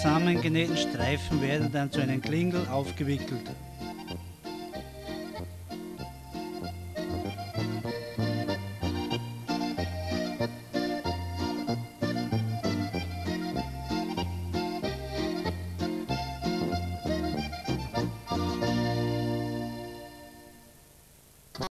zusammengenähten Streifen werden dann zu einem Klingel aufgewickelt.